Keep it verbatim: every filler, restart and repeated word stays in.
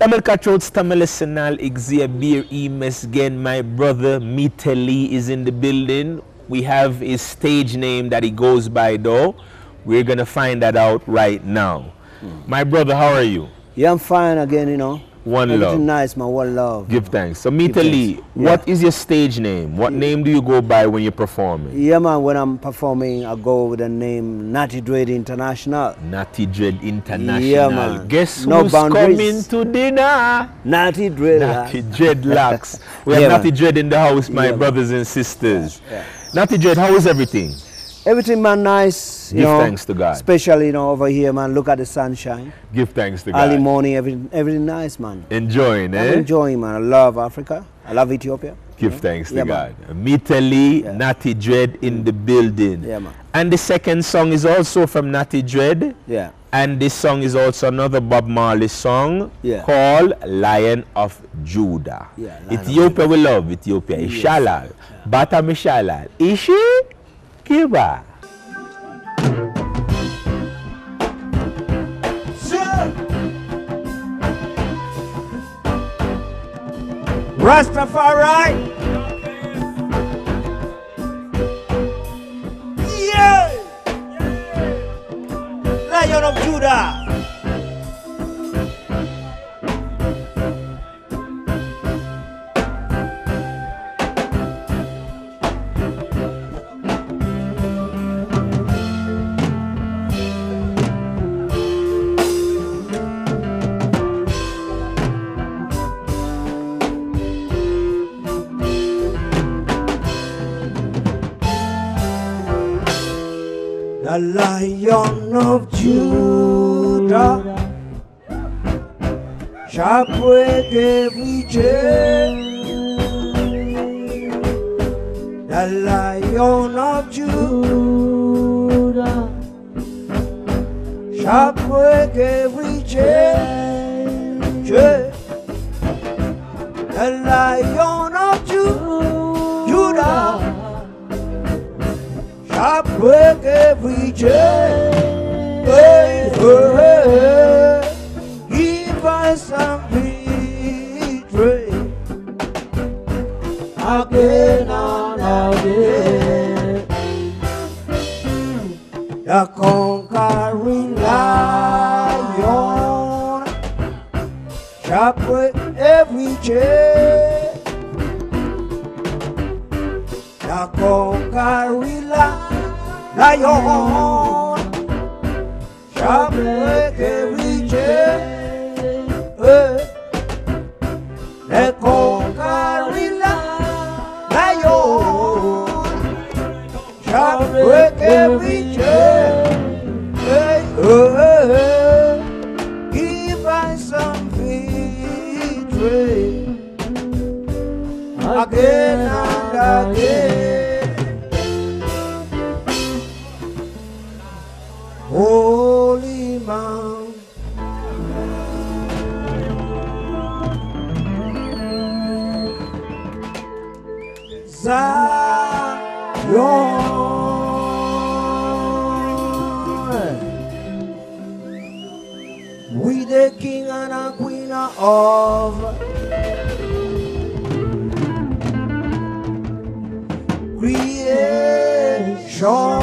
Tamil Katrot Tamil Senal Xavier E. Mesgen, my brother Miteli is in the building. We have his stage name that he goes by though. We're gonna find that out right now. Mm. My brother, how are you? Yeah, I'm fine again, you know. One Everything love. nice, man. One love. Give thanks. So Miteli, yeah. what is your stage name? What yeah. name do you go by when you're performing? Yeah, man, when I'm performing, I go with the name Natty Dread International. Natty Dread International. Yeah, man. Guess no who's boundaries. coming to dinner? Natty Dread. Natty Dreadlocks. We have yeah, Natty man. Dread in the house, my yeah, brothers man. and sisters. Yeah. Natty Dread, how is everything? Everything, man, nice. You Give know, thanks to God. Especially, you know, over here, man. Look at the sunshine. Give thanks to God. Early morning, everything, everything nice, man. Enjoying, eh? I'm enjoying, man. I love Africa. I love Ethiopia. Give yeah. thanks to yeah, God. Miteli, yeah. Natty Dread in the building. Yeah, man. And the second song is also from Natty Dread. Yeah. And this song is also another Bob Marley song yeah. called Lion of Judah. Yeah, Ethiopia we love Ethiopia. Yes. Ishalal. Yeah. Bata Mishalal. Ishi Kiba. Rastafari. Yeah. Lion of Judah. The Lion of Judah shall break every chain. The Lion of Judah shall break every chain. The Lion of Judah shall break every chain. Hey, hey, hey. Give us some victory again and again. The conquering lion shall break every chain. The conquering lion shall break every chain. The conquering lion shall break every chain. Give us some victory again and again. Holy Mount, Zion, we the King and a Queen of creation.